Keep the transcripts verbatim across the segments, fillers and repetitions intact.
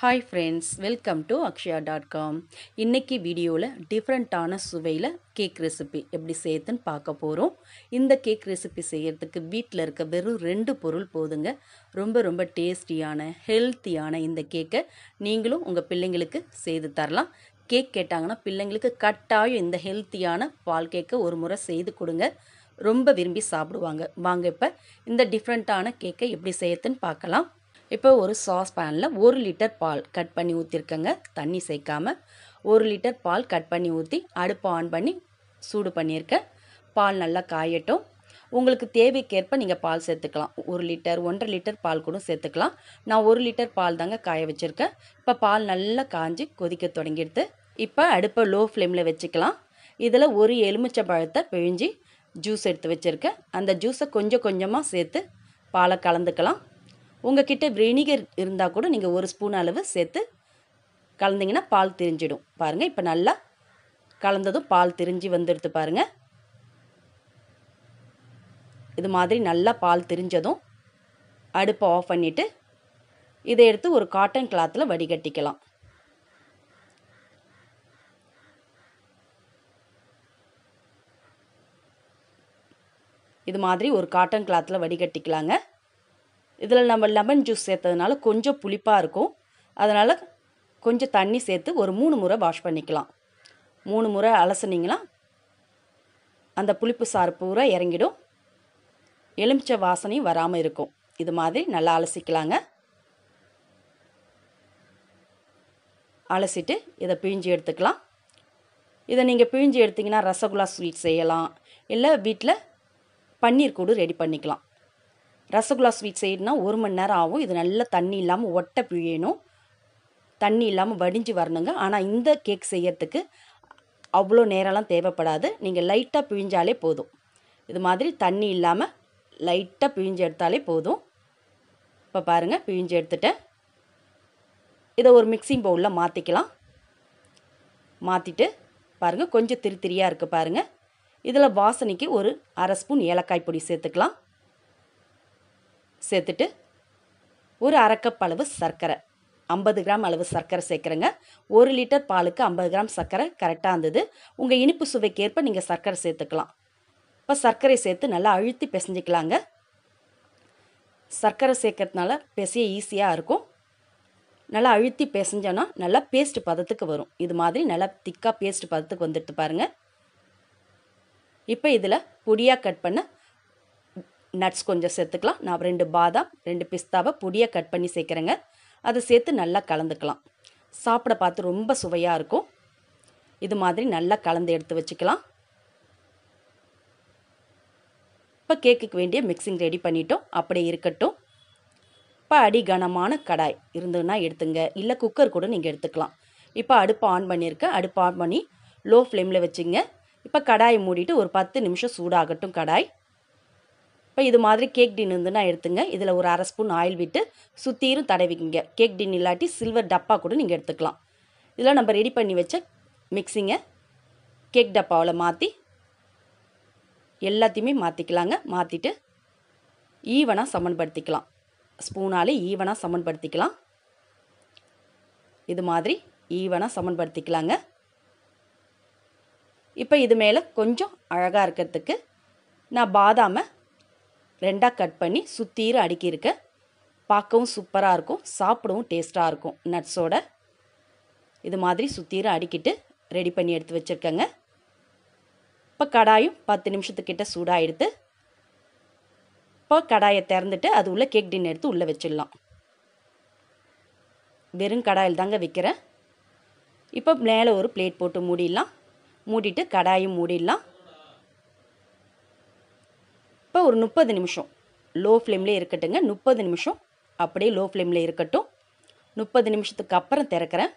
Hi friends, welcome to akshaya dot com. இன்னைக்கு வீடியோவில் டிஃப்ரெண்ட்டான சுவையில் கேக் ரெசிபி எப்படி செய்யறதுன்னு பார்க்க போகிறோம். இந்த கேக் ரெசிபி செய்யறதுக்கு வீட்டில் இருக்க வெறும் ரெண்டு பொருள் போதுங்க. ரொம்ப ரொம்ப டேஸ்டியான ஹெல்த்தியான இந்த கேக்கை நீங்களும் உங்கள் பிள்ளைங்களுக்கு செய்து தரலாம். கேக் கேட்டாங்கன்னா பிள்ளைங்களுக்கு கட்டாயம் இந்த ஹெல்த்தியான பால் கேக்கை ஒரு முறை செய்து கொடுங்க. ரொம்ப விரும்பி சாப்பிடுவாங்க. வாங்க இப்போ இந்த டிஃப்ரெண்ட்டான கேக்கை எப்படி செய்யறதுன்னு பார்க்கலாம். இப்போ ஒரு சாஸ் பேனில் ஒரு லிட்டர் பால் கட் பண்ணி ஊற்றிருக்கேங்க. தண்ணி சேர்க்காமல் ஒரு லிட்டர் பால் கட் பண்ணி ஊற்றி அடுப்பை ஆன் பண்ணி சூடு பண்ணியிருக்கேன். பால் நல்லா காயட்டும். உங்களுக்கு தேவைக்கேற்ப நீங்கள் பால் சேர்த்துக்கலாம். ஒரு லிட்டர் ஒன்றரை லிட்டர் பால் கூட சேர்த்துக்கலாம். நான் ஒரு லிட்டர் பால் தாங்க காய வச்சுருக்கேன். இப்போ பால் நல்லா காஞ்சி கொதிக்க தொடங்கிடுது. இப்போ அடுப்பை லோ ஃப்ளேமில் வச்சுக்கலாம். இதில் ஒரு எலுமிச்சை பழத்தை பிழிஞ்சி ஜூஸ் எடுத்து வச்சுருக்கேன். அந்த ஜூஸை கொஞ்சம் கொஞ்சமாக சேர்த்து பாலை கலந்துக்கலாம். உங்கள் கிட்ட வினிகர் இருந்தால் கூட நீங்கள் ஒரு ஸ்பூன் அளவு சேர்த்து கலந்திங்கன்னா பால் திரிஞ்சிடும். பாருங்கள், இப்போ நல்லா கலந்ததும் பால் திரிஞ்சு வந்துடுது பாருங்கள். இது மாதிரி நல்லா பால் திரிஞ்சதும் அடுப்பை ஆஃப் பண்ணிவிட்டு இதை எடுத்து ஒரு காட்டன் கிளாத்தில் வடிகட்டிக்கலாம். இது மாதிரி ஒரு காட்டன் கிளாத்தில் வடிகட்டிக்கலாங்க. இதில் நம்ம லெமன் ஜூஸ் சேர்த்ததுனால கொஞ்சம் புளிப்பாக இருக்கும். அதனால் கொஞ்சம் தண்ணி சேர்த்து ஒரு மூணு முறை வாஷ் பண்ணிக்கலாம். மூணு முறை அலசுனிங்கன்னா அந்த புளிப்பு சாறு பூரா இறங்கிடும். எலுமிச்சை வாசனையும் வராமல் இருக்கும். இது மாதிரி நல்லா அலசிக்கலாங்க. அலசிட்டு இதை பிழிஞ்சு எடுத்துக்கலாம். இதை நீங்கள் பிழிஞ்சு எடுத்திங்கன்னா ரசகுல்லா ஸ்வீட் செய்யலாம். இல்லை வீட்டில் பன்னீர் கூடு ரெடி பண்ணிக்கலாம். ரசகுல்லா ஸ்வீட் செய்யணும்னா ஒரு மணி நேரம் ஆகும். இது நல்லா தண்ணி இல்லாமல் ஒட்டை பிழியணும். தண்ணி இல்லாமல் வடிஞ்சு வரணுங்க. ஆனால் இந்த கேக் செய்யறதுக்கு அவ்வளோ நேரம்லாம் தேவைப்படாது. நீங்கள் லைட்டாக பிழிஞ்சாலே போதும். இது மாதிரி தண்ணி இல்லாமல் லைட்டாக பிழிஞ்சு எடுத்தாலே போதும். இப்போ பாருங்கள், பிழிஞ்சு எடுத்துட்டேன். இதை ஒரு மிக்சிங் பவுலில் மாற்றிக்கலாம். மாற்றிட்டு பாருங்கள், கொஞ்சம் திரி திரியாக இருக்குது பாருங்கள். இதில் வாசனைக்கு ஒரு அரை ஸ்பூன் ஏலக்காய் பொடி சேர்த்துக்கலாம். சேர்த்துட்டு ஒரு அரை கப் அளவு சர்க்கரை, ஐம்பது கிராம் அளவு சர்க்கரை சேர்க்குறேங்க. ஒரு லிட்டர் பாலுக்கு ஐம்பது கிராம் சர்க்கரை கரெக்டாக இருந்தது. உங்கள் இனிப்பு சுவைக்கேற்ப நீங்கள் சர்க்கரை சேர்த்துக்கலாம். இப்போ சர்க்கரை சேர்த்து நல்லா அழுத்தி பிசைஞ்சிக்கலாங்க. சர்க்கரை சேர்க்கறதுனால பிசைய ஈஸியாக இருக்கும். நல்லா அழுத்தி பிசைஞ்சோன்னா நல்லா பேஸ்ட் பதத்துக்கு வரும். இது மாதிரி நல்லா திக்காக பேஸ்ட் பதத்துக்கு வந்துட்டு பாருங்கள். இப்போ இதில் பொடியாக கட் பண்ண நட்ஸ் கொஞ்சம் சேர்த்துக்கலாம். நான் ரெண்டு பாதாம் ரெண்டு பிஸ்தாவை பொடியாக கட் பண்ணி சேர்க்குறேங்க. அதை சேர்த்து நல்லா கலந்துக்கலாம். சாப்பிட பார்த்து ரொம்ப சுவையாக இருக்கும். இது மாதிரி நல்லா கலந்து எடுத்து வச்சுக்கலாம். இப்போ கேக்குக்கு வேண்டிய மிக்சிங் ரெடி பண்ணிட்டோம். அப்படியே இருக்கட்டும். இப்போ அடி கனமான கடாய் இருந்ததுன்னா எடுத்துங்க. இல்லை குக்கர் கூட நீங்கள் எடுத்துக்கலாம். இப்போ அடுப்பை ஆன் பண்ணியிருக்கேன். அடுப்பை ஆன் பண்ணி லோ ஃப்ளேமில் வச்சுங்க. இப்போ கடாயை மூடிட்டு ஒரு பத்து நிமிஷம் சூடாகட்டும் கடாய். இப்போ இது மாதிரி கேக் டின் இருந்துன்னா எடுத்துங்க. இதில் ஒரு அரை ஸ்பூன் ஆயில் விட்டு சுற்றிரும் தடவிக்கிங்க. கேக் டின் இல்லாட்டி சில்வர் டப்பா கூட நீங்கள் எடுத்துக்கலாம். இதில் நம்ம ரெடி பண்ணி வச்ச மிக்சிங்கை கேக் டப்பாவில் மாற்றி எல்லாத்தையுமே மாற்றிக்கலாங்க. மாற்றிட்டு ஈவனாக சமன்படுத்திக்கலாம். ஸ்பூனாலே ஈவனாக சமன்படுத்திக்கலாம். இது மாதிரி ஈவனாக சமன்படுத்திக்கலாங்க. இப்போ இது மேலே கொஞ்சம் அழகாக இருக்கிறதுக்கு நான் பாதாமை ரெண்டாக கட் பண்ணி சுத்தீர அடுக்கியிருக்கேன். பார்க்கவும் சூப்பராக இருக்கும், சாப்பிடவும் டேஸ்ட்டாக இருக்கும் நட்ஸோட. இது மாதிரி சுத்தீர அடுக்கிட்டு ரெடி பண்ணி எடுத்து வச்சுருக்கேங்க. இப்போ கடாயும் பத்து நிமிஷத்துக்கிட்ட சூடாக எடுத்து இப்போ கடாயை திறந்துட்டு அது உள்ள கேக் டின் எடுத்து உள்ளே வச்சிடலாம். வெறும் கடாயில் தாங்க வைக்கிறேன். இப்போ மேலே ஒரு பிளேட் போட்டு மூடிடலாம். மூடிட்டு கடாயும் மூடிடலாம். இப்போ ஒரு முப்பது நிமிஷம் லோ ஃப்ளேம்லேயே இருக்கட்டுங்க. முப்பது நிமிஷம் அப்படியே லோ ஃப்ளேமில் இருக்கட்டும். முப்பது நிமிஷத்துக்கு அப்புறம் திறக்கிறேன்.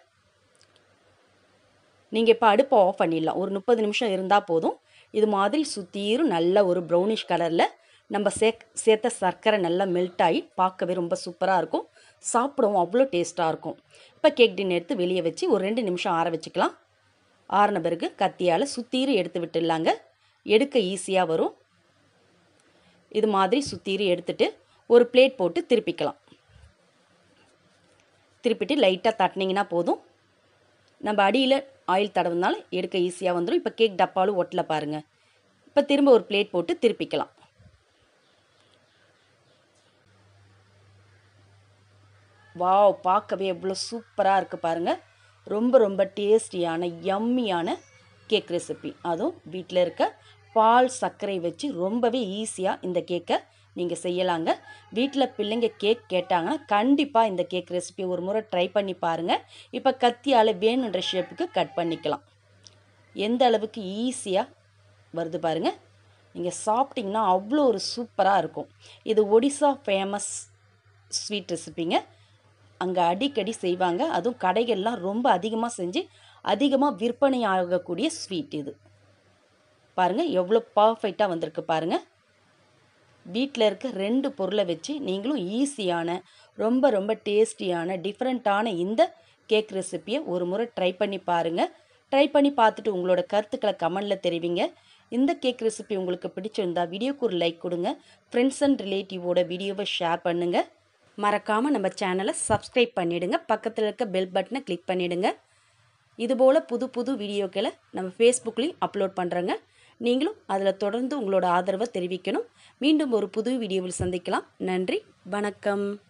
நீங்கள் இப்போ அடுப்பை ஆஃப் பண்ணிடலாம். ஒரு முப்பது நிமிஷம் இருந்தால் போதும். இது மாதிரி சுற்றியும் நல்ல ஒரு ப்ரௌனிஷ் கலரில் நம்ம சே சேர்த்த சர்க்கரை நல்லா மெல்ட் ஆகி பார்க்கவே ரொம்ப சூப்பராக இருக்கும். சாப்பிடவும் அவ்வளோ டேஸ்ட்டாக இருக்கும். இப்போ கேக் டின் எடுத்து வெளியே வச்சு ஒரு ரெண்டு நிமிஷம் ஆற வச்சுக்கலாம். ஆறின பிறகு கத்தியால் சுற்றியும் எடுத்து விட்டுடலாங்க. எடுக்க ஈஸியாக வரும். இது மாதிரி சுற்றியும் எடுத்துட்டு ஒரு பிளேட் போட்டு திருப்பிக்கலாம். திருப்பிட்டு லைட்டாக தட்டினீங்கன்னா போதும். நம்ம அடியில் ஆயில் தடவுனால எடுக்க ஈஸியாக வந்துடும். இப்போ கேக் டப்பாலும் ஒட்டல பாருங்கள். இப்போ திரும்ப ஒரு பிளேட் போட்டு திருப்பிக்கலாம். வாவ், பார்க்கவே எவ்வளோ சூப்பராக இருக்குது பாருங்கள். ரொம்ப ரொம்ப டேஸ்டியான யம்மியான கேக் ரெசிபி. அதுவும் வீட்டில் இருக்க பால் சர்க்கரை வச்சு ரொம்பவே ஈஸியாக இந்த கேக்கை நீங்கள் செய்யலாங்க. வீட்டில் பிள்ளைங்க கேக் கேட்டாங்கன்னா கண்டிப்பாக இந்த கேக் ரெசிபி ஒரு முறை ட்ரை பண்ணி பாருங்கள். இப்போ கத்தியால் வேணுன்ற ஷேப்புக்கு கட் பண்ணிக்கலாம். எந்த அளவுக்கு ஈஸியாக வருது பாருங்கள். நீங்கள் சாப்பிட்டிங்கன்னா அவ்வளோ ஒரு சூப்பராக இருக்கும். இது ஒடிசா ஃபேமஸ் ஸ்வீட் ரெசிபிங்க. அங்கே அடிக்கடி செய்வாங்க. அதுவும் கடைகள்லாம் ரொம்ப அதிகமாக செஞ்சு அதிகமாக விற்பனை ஆகக்கூடிய ஸ்வீட் இது. பாருங்கள் எவ்வளோ பர்ஃபெக்டாக வந்திருக்கு பாருங்கள். வீட்டில் இருக்க ரெண்டு பொருளை வச்சு நீங்களும் ஈஸியான ரொம்ப ரொம்ப டேஸ்டியான டிஃப்ரெண்ட்டான இந்த கேக் ரெசிப்பியை ஒரு முறை ட்ரை பண்ணி பாருங்கள். ட்ரை பண்ணி பார்த்துட்டு உங்களோட கருத்துக்களை கமெண்டில் தெரிவிங்க. இந்த கேக் ரெசிபி உங்களுக்கு பிடிச்சிருந்தா வீடியோக்கு ஒரு லைக் கொடுங்க. ஃப்ரெண்ட்ஸ் அண்ட் ரிலேட்டிவோட வீடியோவை ஷேர் பண்ணுங்கள். மறக்காமல் நம்ம சேனலை சப்ஸ்கிரைப் பண்ணிவிடுங்க. பக்கத்தில் இருக்க பெல் பட்டனை கிளிக் பண்ணிவிடுங்க. இதுபோல் புது புது வீடியோக்களை நம்ம ஃபேஸ்புக்லேயும் அப்லோட் பண்ணுறோங்க. நீங்களும் அதில் தொடர்ந்து உங்களோட ஆதரவை தெரிவிக்கணும். மீண்டும் ஒரு புது வீடியோவில் சந்திக்கலாம். நன்றி, வணக்கம்.